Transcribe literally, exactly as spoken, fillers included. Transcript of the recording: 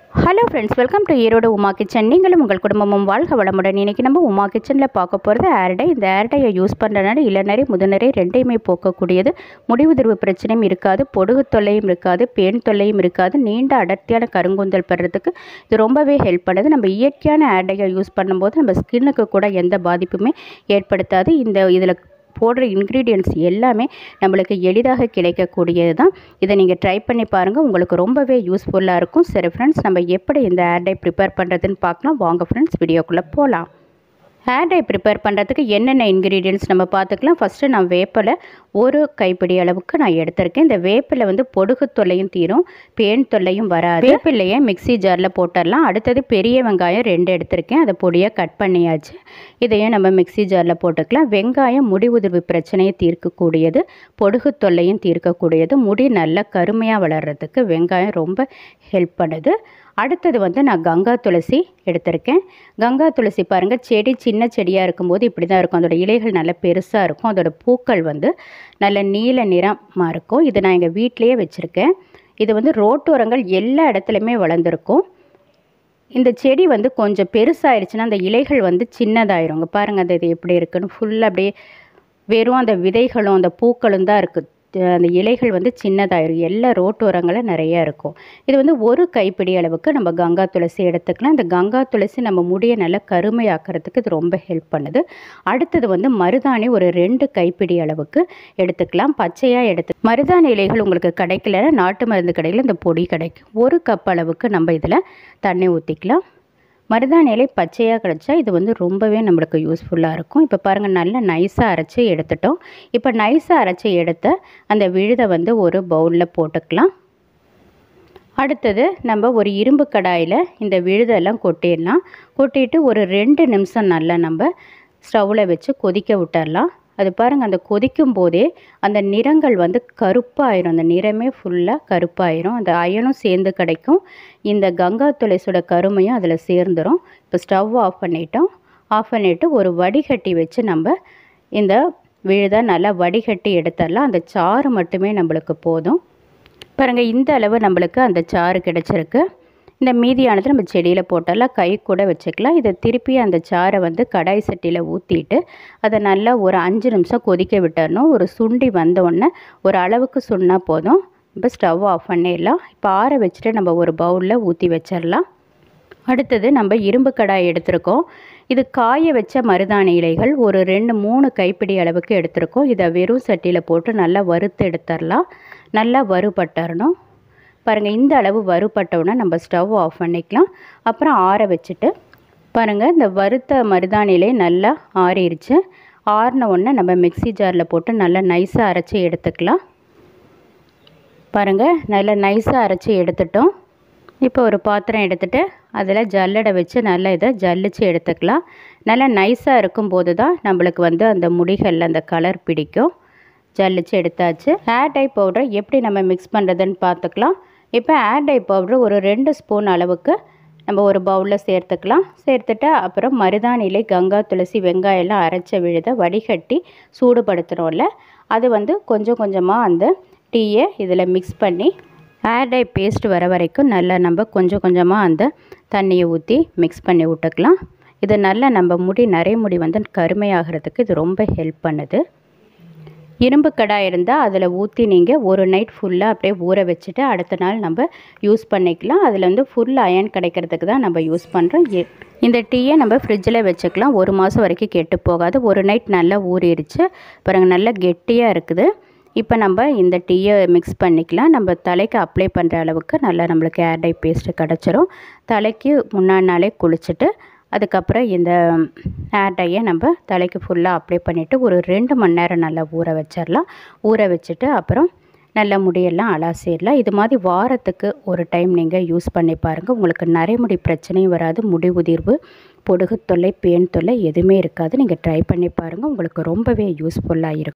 Hello friends, welcome to Erode Uma kitchen. நீங்களும் உங்கள் குடும்பமும் வாழ்க வளமுடன். இன்றைக்கி நம்ம உமா கிச்சனில் பார்க்க போகிறது ஏர்டை. இந்த ஏர்டையை யூஸ் பண்ணுறதுனால இளநரை முதுநரை ரெண்டையுமே போக்கக்கூடியது. முடிவுதிர்வு பிரச்சனையும் இருக்காது, பொடுகு தொல்லையும் இருக்காது, பேன் தொல்லையும் இருக்காது. நீண்ட அடர்த்தியான கருங்குந்தல் பெறத்துக்கு இது ரொம்பவே ஹெல்ப் பண்ணுது. நம்ம இயற்கையான ஏர்டையை யூஸ் பண்ணும்போது நம்ம ஸ்கின்னுக்கு கூட எந்த பாதிப்புமே ஏற்படுத்தாது. இந்த இதில் போடுற இன்க்ரீடியன்ட்ஸ் எல்லாமே நம்மளுக்கு எளிதாக கிடைக்கக்கூடியது தான். இதை நீங்கள் ட்ரை பண்ணி பாருங்கள், உங்களுக்கு ரொம்பவே யூஸ்ஃபுல்லாக இருக்கும். சரி ஃப்ரெண்ட்ஸ், நம்ம எப்படி இந்த ஏர்டை ப்ரிப்பேர் பண்ணுறதுன்னு பார்க்கலாம். வாங்க ஃப்ரெண்ட்ஸ், வீடியோக்குள்ளே போகலாம். ஏர்டை ப்ரிப்பேர் பண்ணுறதுக்கு என்னென்ன இன்க்ரீடியன்ட்ஸ் நம்ம பார்த்துக்கலாம். ஃபஸ்ட்டு நான் வேப்பிலை ஒரு கைப்பிடி அளவுக்கு நான் எடுத்திருக்கேன். இந்த வேப்பிலை வந்து பொடுகு தொல்லையும் தீரும், பேன் தொல்லையும் வராது. வேப்பிலையை மிக்சி ஜாரில் போட்டுடலாம். அடுத்தது பெரிய வெங்காயம் ரெண்டு எடுத்திருக்கேன், அதை பொடியாக கட் பண்ணியாச்சு. இதையும் நம்ம மிக்சி ஜாரில் போட்டுக்கலாம். வெங்காயம் முடி உதிர்வு பிரச்சனையை தீர்க்கக்கூடியது, பொடுகு தொல்லையும் தீர்க்கக்கூடியது. முடி நல்லா கருமையாக வளர்கிறதுக்கு வெங்காயம் ரொம்ப ஹெல்ப் பண்ணுது. அடுத்தது வந்து நான் கங்கா துளசி எடுத்திருக்கேன். கங்கா துளசி பாருங்கள், செடி சின்ன செடியாக இருக்கும்போது இப்படி தான் இருக்கும். அதோடய இலைகள் நல்ல பெருசாக இருக்கும், அதோட பூக்கள் வந்து நல்ல நீல நிறமாக இருக்கும். இது நான் எங்கள் வீட்டிலையே வச்சுருக்கேன். இது வந்து ரோட்டோரங்கள் எல்லா இடத்துலையுமே வளர்ந்துருக்கும். இந்த செடி வந்து கொஞ்சம் பெருசாகிடுச்சுன்னா அந்த இலைகள் வந்து சின்னதாயிருங்க. பாருங்கள் அது இது எப்படி இருக்குன்னு. ஃபுல்லாக அப்படியே வெறும் அந்த விதைகளும் அந்த பூக்களும் தான் இருக்குது. அந்த இலைகள் வந்து சின்னதாயிரும். எல்லா ரோட்டோரங்களும் நிறையா இருக்கும். இது வந்து ஒரு கைப்பிடி அளவுக்கு நம்ம கங்கா துளசி எடுத்துக்கலாம். இந்த கங்கா துளசி நம்ம முடியை நல்லா கருமையாக்கிறதுக்கு இது ரொம்ப ஹெல்ப் பண்ணுது. அடுத்தது வந்து மருதாணி ஒரு ரெண்டு கைப்பிடி அளவுக்கு எடுத்துக்கலாம். பச்சையாக எடுத்து மருதாணி இலைகள் உங்களுக்கு கிடைக்கலன்னா நாட்டு மருந்து கடையில் இந்த பொடி கிடைக்கும். ஒரு கப் அளவுக்கு நம்ம இதில் தண்ணி ஊற்றிக்கலாம். மருதாணி இலை பச்சையாக கிடச்சா இது வந்து ரொம்பவே நம்மளுக்கு யூஸ்ஃபுல்லாக இருக்கும். இப்போ பாருங்கள், நல்லா நைஸாக அரைச்சி எடுத்துட்டோம். இப்போ நைஸாக அரைச்சி எடுத்த அந்த விழுதை வந்து ஒரு பவுலில் போட்டுக்கலாம். அடுத்தது நம்ம ஒரு இரும்பு கடாயில் இந்த விழுதெல்லாம் கொட்டிடலாம். கொட்டிட்டு ஒரு ரெண்டு நிமிஷம் நல்லா நம்ம ஸ்டவ்வில் வச்சு கொதிக்க விட்டுடலாம். அது பாருங்கள், அந்த கொதிக்கும் போதே அந்த நிறங்கள் வந்து கருப்பாயிரும். அந்த நிறமே ஃபுல்லாக கருப்பாயிரும். அந்த அயனும் சேர்ந்து கிடைக்கும். இந்த கங்கா துளசியோட கருமையும் அதில் சேர்ந்துடும். இப்போ ஸ்டவ் ஆஃப் பண்ணிட்டோம். ஆஃப் பண்ணிவிட்டு ஒரு வடிகட்டி வச்சு நம்ம இந்த விழுதை நல்லா வடிகட்டி எடுத்துடலாம். அந்த சாறு மட்டுமே நம்மளுக்கு போதும். பாருங்கள், இந்த அளவு நம்மளுக்கு அந்த சாறு கிடச்சிருக்கு. இந்த மீதியானது நம்ம செடியில் போட்டாலாம், கை கூட வச்சுக்கலாம். இதை திருப்பி அந்த சாறை வந்து கடாய் சட்டியில் ஊற்றிட்டு அதை நல்லா ஒரு அஞ்சு நிமிஷம் கொதிக்க விட்டுறணும். ஒரு சுண்டி வந்தோடனே ஒரு அளவுக்கு சுண்ணா போதும். இப்போ ஸ்டவ் ஆஃப் பண்ணிடலாம். இப்போ ஆற வச்சுட்டு நம்ம ஒரு பவுலில் ஊற்றி வச்சிடலாம். அடுத்தது நம்ம இரும்பு கடாய் எடுத்திருக்கோம். இது காய வச்ச மருதாணி இலைகள் ஒரு ரெண்டு மூணு கைப்பிடி அளவுக்கு எடுத்திருக்கோம். இதை வெறும் சட்டியில் போட்டு நல்லா வறுத்து எடுத்துடலாம். நல்லா வறுபட்டறணும். பாருங்கள், இந்த அளவு வறுபட்டவுடனே நம்ம ஸ்டவ் ஆஃப் பண்ணிக்கலாம். அப்புறம் ஆற வச்சுட்டு பாருங்கள், இந்த வறுத்த மருதாணிலே நல்லா ஆறிடுச்சு. ஆறின உடனே நம்ம மிக்சி ஜாரில் போட்டு நல்லா நைஸாக அரைச்சி எடுத்துக்கலாம். பாருங்கள், நல்லா நைஸாக அரைச்சி எடுத்துட்டோம். இப்போ ஒரு பாத்திரம் எடுத்துகிட்டு அதில் ஜல்லடை வச்சு நல்லா இதை ஜல்லிச்சு எடுத்துக்கலாம். நல்லா நைஸாக இருக்கும்போது தான் நம்மளுக்கு வந்து அந்த முடிகளில் அந்த கலர் பிடிக்கும். ஜல்லிச்சு எடுத்தாச்சு. ஏர்டை பவுடர் எப்படி நம்ம மிக்ஸ் பண்ணுறதுன்னு பார்த்துக்கலாம். இப்போ ஏர்டை பவுடர் ஒரு ரெண்டு ஸ்பூன் அளவுக்கு நம்ம ஒரு பவுலில் சேர்த்துக்கலாம். சேர்த்துட்டு அப்புறம் மருதாணி இலை, கங்கா துளசி, வெங்காயம் எல்லாம் அரைச்ச விழுதை வடிகட்டி சூடுபடுத்துகிறோம்ல, அது வந்து கொஞ்சம் கொஞ்சமாக அந்த டீயை இதில் மிக்ஸ் பண்ணி ஏர்டை பேஸ்ட் வர வரைக்கும் நல்லா நம்ம கொஞ்சம் கொஞ்சமாக அந்த தண்ணியை ஊற்றி மிக்ஸ் பண்ணி விட்டுக்கலாம். இது நல்லா நம்ம முடி நிறைய முடி வந்து கருமையாகிறதுக்கு இது ரொம்ப ஹெல்ப் பண்ணுது. இரும்பு கடாய் இருந்தால் அதில் ஊற்றி நீங்கள் ஒரு நைட் ஃபுல்லாக அப்படியே ஊற வச்சுட்டு அடுத்த நாள் நம்ம யூஸ் பண்ணிக்கலாம். அதில் வந்து ஃபுல் அயன் கிடைக்கிறதுக்கு தான் நம்ம யூஸ் பண்ணுறோம். இந்த டீயை நம்ம ஃப்ரிட்ஜில் வச்சுக்கலாம். ஒரு மாதம் வரைக்கும் கெட்டு போகாது. ஒரு நைட் நல்லா ஊறிடுச்சு. பாருங்கள், நல்லா கெட்டியாக இருக்குது. இப்போ நம்ம இந்த டீயை மிக்ஸ் பண்ணிக்கலாம். நம்ம தலைக்கு அப்ளை பண்ணுற அளவுக்கு நல்லா நம்மளுக்கு ஏர்டை பேஸ்ட்டு கிடச்சிரும். தலைக்கு முன்னாடி நாளே குளிச்சுட்டு அதுக்கப்புறம் இந்த ஏர்டையை நம்ம தலைக்கு ஃபுல்லாக அப்ளை பண்ணிவிட்டு ஒரு ரெண்டு மணி நேரம் நல்லா ஊற வச்சிடலாம். ஊற வச்சுட்டு அப்புறம் நல்லா முடியெல்லாம் அலாசிடலாம். இது மாதிரி வாரத்துக்கு ஒரு டைம் நீங்கள் யூஸ் பண்ணி பாருங்கள். உங்களுக்கு நரைமுடி பிரச்சனையும் வராது. முடி உதிர்வு, பொடுகு தொல்லை, பேன் தொல்லை எதுவுமே இருக்காது. நீங்கள் ட்ரை பண்ணி பாருங்கள். உங்களுக்கு ரொம்பவே யூஸ்ஃபுல்லாக இருக்கும்.